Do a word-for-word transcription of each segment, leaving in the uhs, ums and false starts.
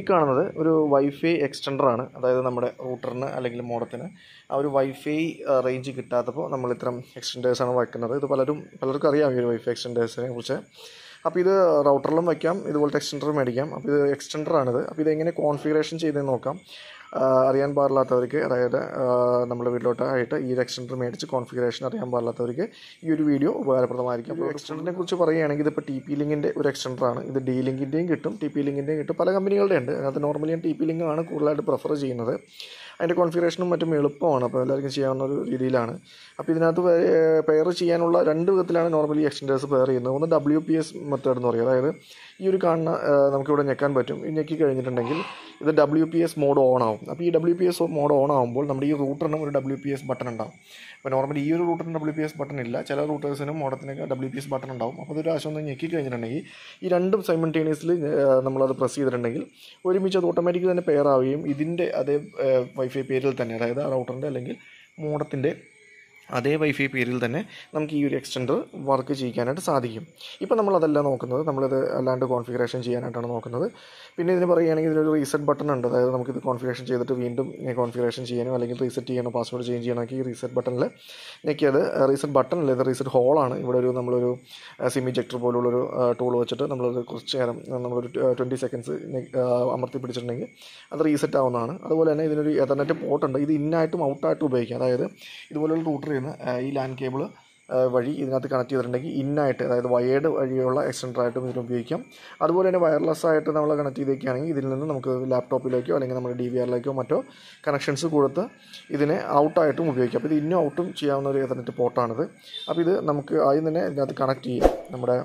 കാണുന്നത് ഒരു വൈഫൈ എക്സ്റ്റൻഡറാണ്. അതായത് നമ്മുടെ റൂട്ടറിന് അല്ലെങ്കിൽ മോഡത്തിന് ആ ഒരു വൈഫൈ റേഞ്ച് കിട്ടാത്തപ്പോൾ നമ്മൾ ഇത്തരം എക്സ്റ്റൻഡേഴ്സാണ് വയ്ക്കുന്നത്. ഇത് പലരും പലർക്കും അറിയാം ഈ ഒരു വൈഫൈ എക്സ്റ്റൻഡേഴ്സിനെ കുറിച്ച്. അപ്പോൾ ഇത് റൗട്ടറിലും വയ്ക്കാം, ഇതുപോലത്തെ എക്സ്റ്റൻഡർ മേടിക്കാം. അപ്പോൾ ഇത് എക്സ്റ്റൻഡറാണിത്. അപ്പോൾ ഇതെങ്ങനെ കോൺഫിഗറേഷൻ ചെയ്തതെന്ന് നോക്കാം. അറിയാൻ പാടില്ലാത്തവർക്ക്, അതായത് നമ്മുടെ വീട്ടിലോട്ടായിട്ട് ഈ ഒരു എക്സ്റ്റൻഡർ മേടിച്ച് കോൺഫിഗറേഷൻ അറിയാൻ പാടില്ലാത്തവർക്ക് ഈ ഒരു വീഡിയോ ഉപകാരപ്രദമായിരിക്കും. അപ്പോൾ എക്സ്റ്റൻഡറിനെ കുറിച്ച് പറയുകയാണെങ്കിൽ ഇതിപ്പോൾ ടി പി ലിങ്കിൻ്റെ ഒരു എക്സ്റ്റൻഡറാണ്. ഇത് ഡി ലിങ്കിൻ്റെയും കിട്ടും, ടി പി ലിങ്കിൻ്റെയും കിട്ടും. പല കമ്പനികളുടെ ഉണ്ട്. അതിനകത്ത് നോർമലി ഞാൻ ടി പി ലിങ്കാണ് കൂടുതലായിട്ട് പ്രിഫർ ചെയ്യുന്നത്. അതിൻ്റെ കോൺഫിഗറേഷനും മറ്റും എളുപ്പമാണ്, അപ്പോൾ എല്ലാവർക്കും ചെയ്യാവുന്ന ഒരു രീതിയിലാണ്. അപ്പോൾ ഇതിനകത്ത് പെയർ ചെയ്യാനുള്ള രണ്ട് വിധത്തിലാണ് നോർമലി എക്സ്റ്റൻഡേഴ്സ് പെയർ ചെയ്യുന്നത്. ഒന്ന് ഡബ്ല്യു പി എസ് മെത്തേഡ് എന്ന് പറയും. അതായത് ഈ ഒരു കാണുന്ന നമുക്കിവിടെ ഞെക്കാൻ പറ്റും. ഈ ഞെക്കി കഴിഞ്ഞിട്ടുണ്ടെങ്കിൽ ഇത് W P S mode on ആവും. അപ്പോൾ ഈ W P S mode on ആകുമ്പോൾ നമ്മുടെ ഈ റൂട്ടറിനും ഒരു ഡബ്ല്യു പി എസ് ബട്ടൺ ഉണ്ടാവും. അപ്പോൾ നോർമലി ഈ ഒരു റൂട്ടറിന് ഡബ്ല്യു പി എസ് ബട്ടൺ ഇല്ല, ചില റൂട്ടേഴ്സിനും മോഡത്തിനൊക്കെ ഡബ്ല്യു പി എസ് ബട്ടൺ ഉണ്ടാവും. അപ്പോൾ അതൊരു ആവശ്യം ഒന്ന് ഞെക്കി കഴിഞ്ഞിട്ടുണ്ടെങ്കിൽ ഈ രണ്ടും സൈമൾട്ടേനിയസ്ലി നമ്മളത് പ്രസ് ചെയ്തിട്ടുണ്ടെങ്കിൽ ഒരുമിച്ച് അത് ഓട്ടോമാറ്റിക്കലി തന്നെ പെയർ ആവുകയും ഇതിൻ്റെ അതേ വൈഫൈ പേരിൽ തന്നെ, അതായത് ആ റൂട്ടറിൻ്റെ അല്ലെങ്കിൽ മോഡത്തിൻ്റെ അതേ വൈഫൈ പേരിൽ തന്നെ നമുക്ക് ഈ ഒരു എക്സ്റ്റൻഡർ വർക്ക് ചെയ്യാനായിട്ട് സാധിക്കും. ഇപ്പോൾ നമ്മളതല്ല നോക്കുന്നത്, നമ്മളിത് അല്ലാണ്ട് കോൺഫിഗറേഷൻ ചെയ്യാനായിട്ടാണ് നോക്കുന്നത്. പിന്നെ ഇതിന് പറയുകയാണെങ്കിൽ ഇതിനൊരു റീസെറ്റ് ബട്ടൺ ഉണ്ട്. അതായത് നമുക്കിത് കോൺഫിഗറേഷൻ ചെയ്തിട്ട് വീണ്ടും കോൺഫിഗറേഷൻ ചെയ്യാനോ അല്ലെങ്കിൽ റീസെറ്റ് ചെയ്യാനോ പാസ്വേഡ് ചേഞ്ച് ചെയ്യണമെങ്കിൽ ഈ റീസെറ്റ് ബട്ടണിൽ ഞെക്കിയത് റീസെറ്റ് ബട്ടണിൽ ഇത് റീസെറ്റ് ഹോളാണ്. ഇവിടെ ഒരു നമ്മളൊരു സിം ഇജക്ടർ പോലുള്ളൊരു ടൂൾ വെച്ചിട്ട് നമ്മളത് കുറച്ച് നേരം നമ്മളൊരു ട്വൻറ്റി സെക്കൻഡ്സ് അമർത്തി പിടിച്ചിട്ടുണ്ടെങ്കിൽ അത് റീസെറ്റ് ആവുന്നതാണ്. അതുപോലെ തന്നെ ഇതിനൊരു എതർനെറ്റ് പോർട്ടുണ്ട്. ഇത് ഇന്നായിട്ടും ഔട്ടായിട്ടും ഉപയോഗിക്കാം. അതായത് ഇതുപോലുള്ള റൂട്ടർ ഈ ലാൻ കേബിൾ വഴി ഇതിനകത്ത് കണക്ട് ചെയ്തിട്ടുണ്ടെങ്കിൽ ഇന്നായിട്ട്, അതായത് വയേർഡ് വഴിയുള്ള എക്സ്റ്റൻഡറായിട്ടും ഇതിന് ഉപയോഗിക്കാം. അതുപോലെ തന്നെ വയർലെസ് ആയിട്ട് നമ്മൾ കണക്ട് ചെയ്തേക്കുകയാണെങ്കിൽ ഇതിൽ നിന്ന് നമുക്ക് ലാപ്ടോപ്പിലേക്കോ അല്ലെങ്കിൽ നമ്മുടെ ഡി വി ആറിലേക്കോ മറ്റോ കണക്ഷൻസ് കൊടുത്ത് ഇതിനെ ഔട്ടായിട്ടും ഉപയോഗിക്കാം. അപ്പോൾ ഇത് ഇന്നും ഔട്ടും ചെയ്യാവുന്ന ഒരു എതർനെറ്റ് പോർട്ടാണിത്. അപ്പോൾ ഇത് നമുക്ക് ആദ്യം തന്നെ ഇതിനകത്ത് കണക്ട് ചെയ്യാം. നമ്മുടെ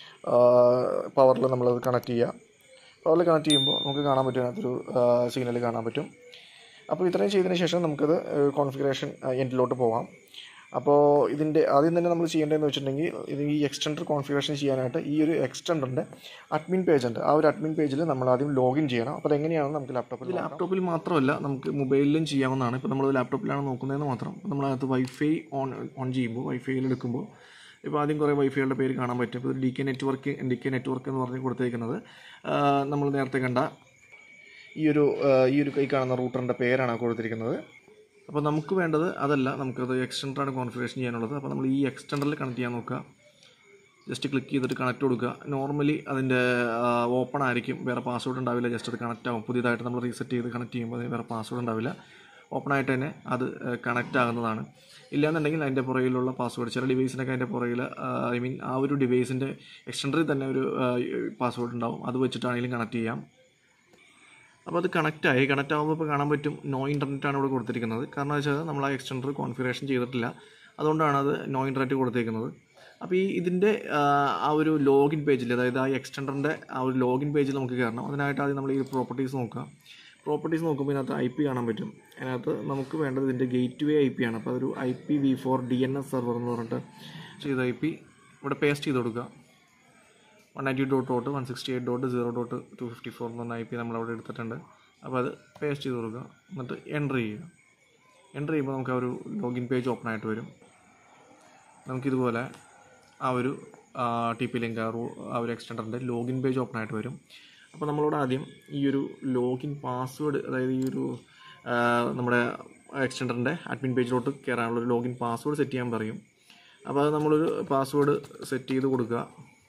പവറിൽ നമ്മളത് കണക്ട് ചെയ്യുക. പവറിൽ കണക്ട് ചെയ്യുമ്പോൾ നമുക്ക് കാണാൻ പറ്റും, അതിനകത്തൊരു സിഗ്നൽ കാണാൻ പറ്റും. അപ്പോൾ ഇത്രയും ചെയ്തതിന് ശേഷം നമുക്കത് കോൺഫിഗറേഷൻ എൻഡിലോട്ട് പോകാം. അപ്പോൾ ഇതിൻ്റെ ആദ്യം തന്നെ നമ്മൾ ചെയ്യേണ്ടതെന്ന് വെച്ചിട്ടുണ്ടെങ്കിൽ ഇത് ഈ എക്സ്റ്റൻഡർ കോൺഫിഗറേഷൻ ചെയ്യാനായിട്ട് ഈ ഒരു എക്സ്റ്റൻഡറിൻ്റെ അഡ്മിൻ പേജ് ഉണ്ട്. ആ ഒരു അഡ്മിൻ പേജിൽ നമ്മൾ ആദ്യം ലോഗിൻ ചെയ്യണം. അപ്പോൾ അതെങ്ങനെയാണ് നമുക്ക് ലാപ്ടോപ്പിൽ ലാപ്ടോപ്പിൽ മാത്രമല്ല നമുക്ക് മൊബൈലിലും ചെയ്യാവുന്നതാണ്. ഇപ്പോൾ നമ്മൾ ലാപ്ടോപ്പിലാണ് നോക്കുന്നതെന്ന് മാത്രം. നമ്മളകത്ത് വൈഫൈ ഓൺ ഓൺ ചെയ്യുമ്പോൾ വൈഫൈയിൽ എടുക്കുമ്പോൾ ഇപ്പോൾ ആദ്യം കുറേ വൈഫൈകളുടെ പേര് കാണാൻ പറ്റും. ഇപ്പോൾ D K network D K network എന്ന് പറഞ്ഞ് കൊടുത്തേക്കുന്നത് നമ്മൾ നേരത്തെ കണ്ട ഈ ഒരു ഈ ഒരു കൈ കാണുന്ന റൂട്ടറിൻ്റെ പേരാണ് കൊടുത്തിരിക്കുന്നത്. അപ്പോൾ നമുക്ക് വേണ്ടത് അതല്ല, നമുക്കത് എക്സ്റ്റൻഡറാണ് കോൺഫിഗറേഷൻ ചെയ്യാനുള്ളത്. അപ്പോൾ നമ്മൾ ഈ എക്സ്റ്റൻഡറിൽ കണക്ട് ചെയ്യാൻ നോക്കുക. ജസ്റ്റ് ക്ലിക്ക് ചെയ്തിട്ട് കണക്ട് കൊടുക്കുക. നോർമലി അതിൻ്റെ ഓപ്പൺ ആയിരിക്കും, വേറെ പാസ്വേഡ് ഉണ്ടാവില്ല. ജസ്റ്റ് അത് കണക്റ്റ് ആകും. പുതിയതായിട്ട് നമ്മൾ റീസെറ്റ് ചെയ്ത് കണക്ട് ചെയ്യുമ്പോൾ അതിന് വേറെ പാസ്വേഡ് ഉണ്ടാവില്ല. ഓപ്പൺ ആയിട്ട് തന്നെ അത് കണക്റ്റ് ആകുന്നതാണ്. ഇല്ലയെന്നുണ്ടെങ്കിൽ അതിൻ്റെ പുറകിലുള്ള പാസ്വേഡ്, ചില ഡിവൈസിനൊക്കെ അതിൻ്റെ പുറകിൽ ഐ മീൻ ആ ഒരു ഡിവൈസിൻ്റെ എക്സ്റ്റൻഡറിൽ തന്നെ ഒരു പാസ്വേഡ് ഉണ്ടാവും. അത് വെച്ചിട്ടാണെങ്കിലും കണക്ട് ചെയ്യാം. അപ്പോൾ അത് കണക്റ്റായി. കണക്റ്റ് ആകുമ്പോൾ ഇപ്പോൾ കാണാൻ പറ്റും നോ ഇൻ്റർനെറ്റാണ് ഇവിടെ കൊടുത്തിരിക്കുന്നത്. കാരണം വെച്ചാൽ നമ്മൾ ആ എക്സ്റ്റൻഡർ കോൺഫിഗറേഷൻ ചെയ്തിട്ടില്ല, അതുകൊണ്ടാണ് അത് നോ ഇൻ്റർനെറ്റ് കൊടുത്തിരിക്കുന്നത്. അപ്പോൾ ഈ ഇതിൻ്റെ ആ ഒരു ലോഗിൻ പേജിൽ, അതായത് ആ എക്സ്റ്റൻഡറിൻ്റെ ആ ഒരു ലോഗിൻ പേജിൽ നമുക്ക് കയറണം. അതിനായിട്ട് ആദ്യം നമ്മൾ ഈ പ്രോപ്പർട്ടീസ് നോക്കുക. പ്രോപ്പർട്ടീസ് നോക്കുമ്പോൾ ഇതിനകത്ത് ഐ പി കാണാൻ പറ്റും. അതിനകത്ത് നമുക്ക് വേണ്ടത് ഇതിൻ്റെ ഗേറ്റ് വേ ഐ പി ആണ്. അപ്പോൾ അതൊരു I P V four D N S server എന്ന് പറഞ്ഞിട്ട് ചെയ്ത ഐ പി ഇവിടെ പേസ്റ്റ് ചെയ്ത് കൊടുക്കുക. One ninety dot dot one sixty eight dot zero dot two fifty four എന്ന് പറഞ്ഞ ഐ പി നമ്മളവിടെ എടുത്തിട്ടുണ്ട്. അപ്പോൾ അത് പേസ്റ്റ് ചെയ്ത് കൊടുക്കുക. എന്നിട്ട് എൻ്റർ ചെയ്യുക. എൻ്റർ ചെയ്യുമ്പോൾ നമുക്ക് ആ ഒരു ലോഗിൻ പേജ് ഓപ്പൺ ആയിട്ട് വരും. നമുക്കിതുപോലെ ആ ഒരു ടി പി ലിങ്ക് ആ ഒരു എക്സ്റ്റൻഡറിൻ്റെ ലോഗിൻ പേജ് ഓപ്പൺ ആയിട്ട് വരും. അപ്പോൾ നമ്മളോട് ആദ്യം ഈ ഒരു ലോഗിൻ പാസ്വേഡ്, അതായത് ഈ ഒരു നമ്മുടെ എക്സ്റ്റൻഡറിൻ്റെ അഡ്മിൻ പേജിലോട്ട് കയറാനുള്ള ഒരു ലോഗിൻ പാസ്വേഡ് സെറ്റ് ചെയ്യാൻ പറയും. അപ്പോൾ അത് നമ്മളൊരു പാസ്വേഡ് സെറ്റ് ചെയ്ത് കൊടുക്കുക.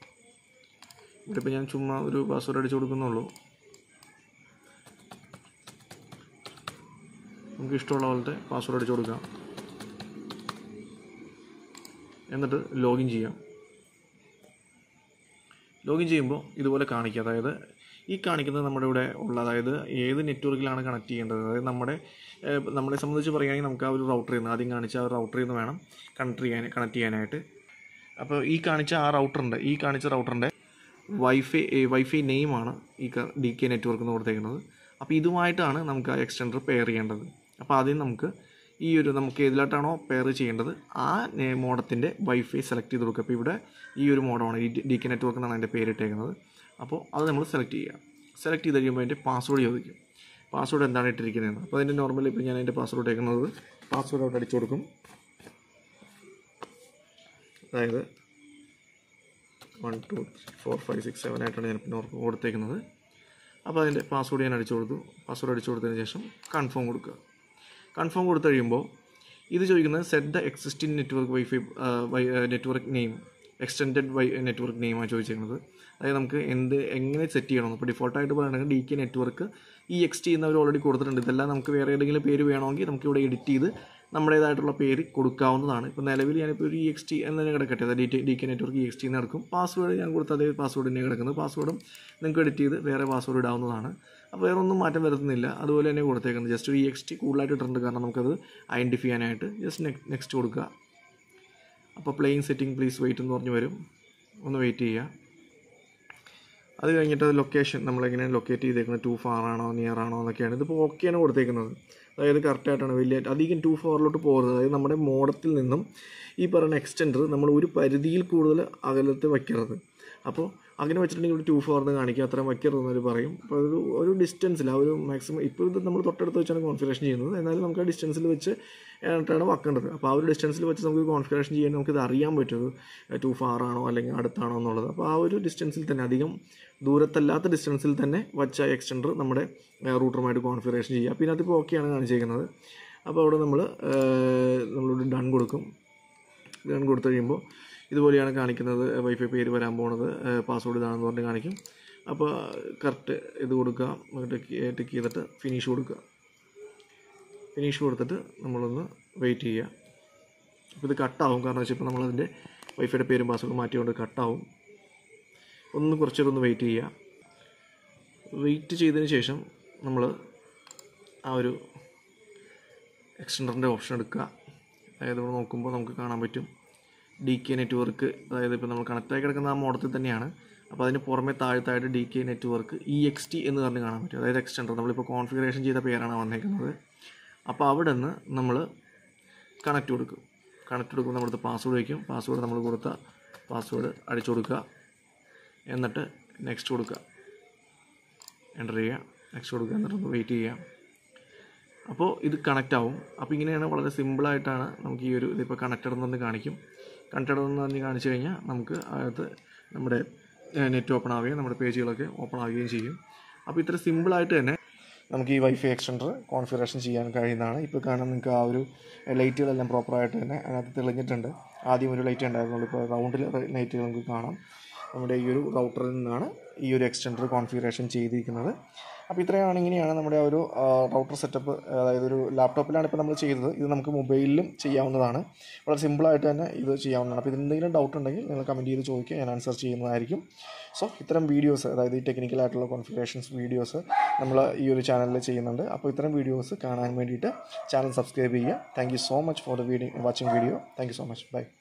ഇവിടെ ഇപ്പോൾ ഞാൻ ചുമ്മാ ഒരു പാസ്വേഡ് അടിച്ചു കൊടുക്കുന്നുള്ളൂ. നമുക്ക് ഇഷ്ടമുള്ള പോലത്തെ പാസ്വേഡ് അടിച്ചു കൊടുക്കാം. എന്നിട്ട് ലോഗിൻ ചെയ്യാം. ലോഗിൻ ചെയ്യുമ്പോൾ ഇതുപോലെ കാണിക്കുക. അതായത് ഈ കാണിക്കുന്നത് നമ്മുടെ ഇവിടെ ഉള്ള, അതായത് ഏത് നെറ്റ്വർക്കിലാണ് കണക്ട് ചെയ്യേണ്ടത്. അതായത് നമ്മുടെ നമ്മളെ സംബന്ധിച്ച് പറയുകയാണെങ്കിൽ നമുക്ക് ആ ഒരു റൗട്ടറിൽ നിന്ന് ആദ്യം കാണിച്ച ആ ഒരു റൗട്ടറിൽ നിന്ന് വേണം കണക്ട് ചെയ്യാൻ കണക്ട് ചെയ്യാനായിട്ട്. അപ്പോൾ ഈ കാണിച്ച ആ റൗട്ടറിൻ്റെ ഈ കാണിച്ച റൗട്ടറിൻ്റെ വൈഫൈ വൈഫൈ നെയിമാണ് ഈ ഡി കെ നെറ്റ്വർക്ക് എന്ന് കൊടുത്തേക്കുന്നത്. അപ്പോൾ ഇതുമായിട്ടാണ് നമുക്ക് ആ എക്സ്റ്റൻഡർ പെയർ ചെയ്യേണ്ടത്. അപ്പോൾ ആദ്യം നമുക്ക് ഈ ഒരു നമുക്ക് ഏതിലായിട്ടാണോ പെയർ ചെയ്യേണ്ടത് ആ മോഡത്തിൻ്റെ വൈഫൈ സെലക്ട് ചെയ്ത് കൊടുക്കുക. അപ്പോൾ ഇവിടെ ഈ ഒരു മോഡമാണ്, ഈ ഡി കെ നെറ്റ്വർക്ക് എന്നാണ് അതിൻ്റെ പേരിട്ടേക്കുന്നത്. അപ്പോൾ അത് നമ്മൾ സെലക്ട് ചെയ്യുക. സെലക്ട് ചെയ്ത് കഴിയുമ്പോൾ അതിൻ്റെ പാസ്വേഡ് ചോദിക്കും. പാസ്വേഡ് എന്താണ് ഇട്ടിരിക്കുന്നതെന്ന്. അപ്പോൾ അതിൻ്റെ നോർമലി ഇപ്പോൾ ഞാൻ അതിൻ്റെ പാസ്വേഡ് ഇട്ടേക്കുന്നത് പാസ്വേഡ് അവിടെ അടിച്ചു കൊടുക്കും. അതായത് one two four five six seven ആയിട്ടാണ് ഞാൻ പിന്നെ കൊടുത്തേക്കുന്നത്. അപ്പോൾ അതിൻ്റെ പാസ്വേഡ് ഞാൻ അടിച്ചു കൊടുത്തു. പാസ്വേഡ് അടിച്ചു കൊടുത്തതിന് ശേഷം കൺഫേം കൊടുക്കുക. കൺഫേം കൊടുത്തു കഴിയുമ്പോൾ ഇത് ചോദിക്കുന്നത് set the existing network wifi network name extended wi network നെയിമാണ് ചോദിച്ചിരിക്കുന്നത്. അതായത് നമുക്ക് എന്ത് എങ്ങനെ സെറ്റ് ചെയ്യണം. ഇപ്പോൾ ഡിഫോൾട്ടായിട്ട് പറയുകയാണെങ്കിൽ D K network E X T എന്നവർ ഓൾറെഡി കൊടുത്തിട്ടുണ്ട്. ഇതെല്ലാം നമുക്ക് വേറെ ഏതെങ്കിലും പേര് വേണമെങ്കിൽ നമുക്ക് ഇവിടെ എഡിറ്റ് ചെയ്ത് നമ്മുടേതായിട്ടുള്ള പേര് കൊടുക്കാവുന്നതാണ്. ഇപ്പോൾ നിലവിൽ ഞാനിപ്പോൾ ഒരു ഇ എക്സ് ടി എന്ന് തന്നെ കിടക്കട്ടെ, അതായത് D D K network E X T എന്ന് കിടക്കും. പാസ്വേഡ് ഞാൻ കൊടുത്ത അതേ പാസ്വേഡ് തന്നെ കിടക്കുന്നത്. പാസ്വേഡും നിങ്ങൾക്ക് എഡിറ്റ് ചെയ്ത് വേറെ പാസ്വേഡ് ഇടാവുന്നതാണ്. അപ്പോൾ വേറെ ഒന്നും മാറ്റം വരുത്തുന്നില്ല, അതുപോലെ തന്നെ കൊടുത്തേക്കുന്നത്. ജസ്റ്റ് ഒരു ഇ എക്സ് ടി കൂടുതലായിട്ട് ഇട്ടിട്ടുണ്ട്, കാരണം നമുക്കത് ഐഡൻറ്റിഫൈ ചെയ്യാനായിട്ട്. ജസ്റ്റ് നെക്സ്റ്റ് നെക്സ്റ്റ് കൊടുക്കുക. അപ്പോൾ പ്ലേയിങ് സെറ്റിംഗ് പ്ലീസ് വെയിറ്റ് എന്ന് പറഞ്ഞ് വരും, ഒന്ന് വെയിറ്റ് ചെയ്യുക. അത് കഴിഞ്ഞിട്ട് അത് ലൊക്കേഷൻ നമ്മളെങ്ങനെയാണ് ലൊക്കേറ്റ് ചെയ്തേക്കുന്നത്, ടു ഫാർ ആണോ നിയർ ആണോ എന്നൊക്കെയാണ്. ഇതിപ്പോൾ ഓക്കെയാണ് കൊടുത്തേക്കുന്നത്, അതായത് കറക്റ്റായിട്ടാണ്, വലിയ അധികം ടു ഫാറിലോട്ട് പോകരുത്. അതായത് നമ്മുടെ മോഡത്തിൽ നിന്നും ഈ പറയുന്ന എക്സ്റ്റെൻഡർ നമ്മൾ ഒരു പരിധിയിൽ കൂടുതൽ അകലത്ത് വയ്ക്കരുത്. അപ്പോൾ അങ്ങനെ വെച്ചിട്ടുണ്ടെങ്കിൽ ഇവിടെ ടു ഫോർന്ന് കാണിക്കുക, അത്രയും വയ്ക്കരുതെന്നവർ പറയും. അപ്പോൾ ഒരു ഒരു ഡിസ്റ്റൻസിൽ ആ ഒരു മാക്സിമം ഇപ്പോൾ ഇത് നമ്മൾ തൊട്ടടുത്ത് വെച്ചാണ് കോൺഫിഗറേഷൻ ചെയ്യുന്നത്, എന്നാലും നമുക്ക് ആ ഡിസ്റ്റൻസിൽ വെച്ച് ആയിട്ടാണ് വെക്കേണ്ടത്. അപ്പോൾ ആ ഒരു ഡിസ്റ്റൻസിൽ വെച്ച് നമുക്ക് കോൺഫിഗറേഷൻ ചെയ്യാൻ നമുക്കിത് അറിയാൻ പറ്റും, ടു ഫാർ ആണോ അല്ലെങ്കിൽ അടുത്താണോ എന്നുള്ളത്. അപ്പോൾ ആ ഒരു ഡിസ്റ്റൻസിൽ തന്നെ, അധികം ദൂരത്തല്ലാത്ത ഡിസ്റ്റൻസിൽ തന്നെ വച്ച എക്സ്റ്റെൻഡർ നമ്മുടെ റൂട്ടറുമായിട്ട് കോൺഫിഗറേഷൻ ചെയ്യുക. പിന്നെ അതിപ്പോൾ ഓക്കെയാണ് കാണിച്ചിരിക്കുന്നത്. അപ്പോൾ അവിടെ നമ്മൾ നമ്മളിവിടെ ഡൺ കൊടുക്കും. ഡൺ കൊടുത്തു കഴിയുമ്പോൾ ഇതുപോലെയാണ് കാണിക്കുന്നത്. വൈഫൈ പേര് വരാൻ പോകുന്നത്, പാസ്വേഡ് ഇതാണെന്ന് പറഞ്ഞ് കാണിക്കും. അപ്പോൾ കറക്റ്റ് ഇത് കൊടുക്കുക, ടിക്ക് ചെയ്തിട്ട് ഫിനിഷ് കൊടുക്കുക. ഫിനിഷ് കൊടുത്തിട്ട് നമ്മളൊന്ന് വെയിറ്റ് ചെയ്യുക. അപ്പോൾ ഇത് കട്ടാവും, കാരണം വെച്ചാൽ ഇപ്പോൾ നമ്മളതിൻ്റെ വൈഫൈയുടെ പേരും പാസ്വേഡും മാറ്റിക്കൊണ്ട് കട്ടാവും. ഒന്ന് കുറച്ചൊന്ന് വെയിറ്റ് ചെയ്യുക. വെയിറ്റ് ചെയ്തതിന് ശേഷം നമ്മൾ ആ ഒരു എക്സ്റ്റൻഡറിൻ്റെ ഓപ്ഷൻ എടുക്കുക. അതായത് ഇവിടെ നോക്കുമ്പോൾ നമുക്ക് കാണാൻ പറ്റും ഡി കെ നെറ്റ്വർക്ക്, അതായത് ഇപ്പോൾ നമ്മൾ കണക്റ്റായി കിടക്കുന്ന ആ മോഡത്തിൽ തന്നെയാണ്. അപ്പോൾ അതിന് പുറമെ താഴത്തായിട്ട് D K network E X T എന്ന് പറഞ്ഞ് കാണാൻ പറ്റും, അതായത് എക്സ്റ്റൻഡർ. നമ്മളിപ്പോൾ കോൺഫിഗറേഷൻ ചെയ്ത പേരാണ് വന്നേക്കുന്നത്. അപ്പോൾ അവിടെ നിന്ന് നമ്മൾ കണക്റ്റ് കൊടുക്കും. കണക്റ്റ് കൊടുക്കുമ്പോൾ നമ്മളടുത്ത് പാസ്വേഡ് വയ്ക്കും. പാസ്വേഡ് നമ്മൾ കൊടുത്ത പാസ്വേഡ് അടിച്ചു കൊടുക്കുക. എന്നിട്ട് നെക്സ്റ്റ് കൊടുക്കുക, എൻ്റർ ചെയ്യുക, നെക്സ്റ്റ് കൊടുക്കുക, എന്നിട്ടൊന്ന് വെയിറ്റ് ചെയ്യുക. അപ്പോൾ ഇത് കണക്റ്റ് ആവും. അപ്പോൾ ഇങ്ങനെയാണ്, വളരെ സിമ്പിളായിട്ടാണ് നമുക്ക് ഈ ഒരു ഇതിപ്പോൾ കണക്റ്റഡ് എന്ന് കാണിക്കും. കണക്റ്റഡ് എന്ന് പറഞ്ഞ് കാണിച്ചു കഴിഞ്ഞാൽ നമുക്ക് അകത്ത് നമ്മുടെ നെറ്റ് ഓപ്പൺ ആവുകയും നമ്മുടെ പേജുകളൊക്കെ ഓപ്പൺ ആവുകയും ചെയ്യും. അപ്പോൾ ഇത്ര സിമ്പിളായിട്ട് തന്നെ നമുക്ക് ഈ വൈഫൈ എക്സ്റ്റൻഡർ കോൺഫിഗറേഷൻ ചെയ്യാൻ കഴിയുന്നതാണ്. ഇപ്പോൾ കാണാൻ നിങ്ങൾക്ക് ആ ഒരു ലൈറ്റുകളെല്ലാം പ്രോപ്പറായിട്ട് തന്നെ അതിനകത്ത് തെളിഞ്ഞിട്ടുണ്ട്. ആദ്യം ഒരു ലൈറ്റ് ഉണ്ടായിരുന്നുള്ളൂ, ഇപ്പോൾ റൗണ്ടിൽ ലൈറ്റുകൾ നമുക്ക് കാണാം. നമ്മുടെ ഈ ഒരു റൗട്ടറിൽ നിന്നാണ് ഈ ഒരു എക്സ്റ്റൻഡർ കോൺഫിഗറേഷൻ ചെയ്തിരിക്കുന്നത്. അപ്പോൾ ഇത്രയാണ്, ഇങ്ങനെയാണ് നമ്മുടെ ആ ഒരു റൗട്ടർ സെറ്റപ്പ്. അതായത് ഒരു ലാപ്ടോപ്പിലാണ് ഇപ്പോൾ നമ്മൾ ചെയ്തത്. ഇത് നമുക്ക് മൊബൈലിലും ചെയ്യാവുന്നതാണ്. വളരെ സിമ്പിളായിട്ട് തന്നെ ഇത് ചെയ്യാവുന്നതാണ്. അപ്പോൾ ഇതിലെന്തെങ്കിലും ഡൗട്ട് ഉണ്ടെങ്കിൽ നിങ്ങൾ കമൻറ്റ് ചെയ്ത് ചോദിക്കുക, ഞാൻ ആൻസർ ചെയ്യുന്നതായിരിക്കും. സോ ഇത്തരം വീഡിയോസ്, അതായത് ഈ ടെക്നിക്കലായിട്ടുള്ള കോൺഫിഗറേഷൻസ് വീഡിയോസ് നമ്മൾ ഈ ഒരു ചാനലിൽ ചെയ്യുന്നുണ്ട്. അപ്പോൾ ഇത്തരം വീഡിയോസ് കാണാൻ വേണ്ടിയിട്ട് ചാനൽ സബ്സ്ക്രൈബ് ചെയ്യുക. Thank you so much for the video watching video. Thank you so much. By.